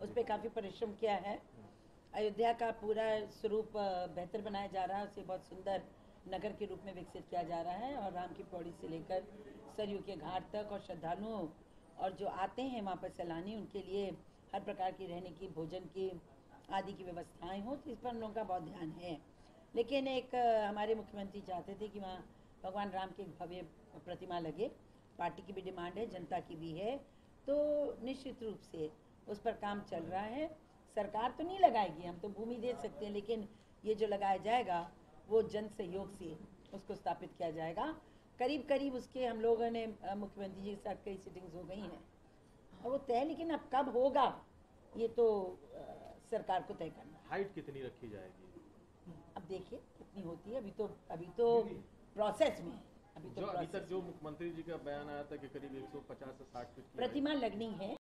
उस पर काफ़ी परिश्रम किया है। अयोध्या का पूरा स्वरूप बेहतर बनाया जा रहा है, उसे बहुत सुंदर नगर के रूप में विकसित किया जा रहा है। और राम की पौड़ी से लेकर सरयू के घाट तक, और श्रद्धालुओं और जो आते हैं वहाँ पर सैलानी, उनके लिए हर प्रकार की रहने की, भोजन की आदि की व्यवस्थाएं हो, तो इस पर हम लोगों का बहुत ध्यान है। लेकिन एक हमारे मुख्यमंत्री चाहते थे कि वहाँ भगवान राम की भव्य प्रतिमा लगे। पार्टी की भी डिमांड है, जनता की भी है, तो निश्चित रूप से उस पर काम चल रहा है। सरकार तो नहीं लगाएगी, हम तो भूमि दे सकते हैं, लेकिन ये जो लगाया जाएगा वो जन सहयोग से उसको स्थापित किया जाएगा। करीब करीब उसके हम लोगों ने मुख्यमंत्री जी के साथ कई सिटिंग्स हो गई हैं और वो तय, लेकिन अब कब होगा ये तो सरकार को तय करना। हाइट कितनी रखी जाएगी? अब देखिए कितनी होती है, अभी तो प्रोसेस में है। अभी तक जो मुख्यमंत्री जी का बयान आया था कि करीब 150 से 60 फीट की प्रतिमा लगनी है।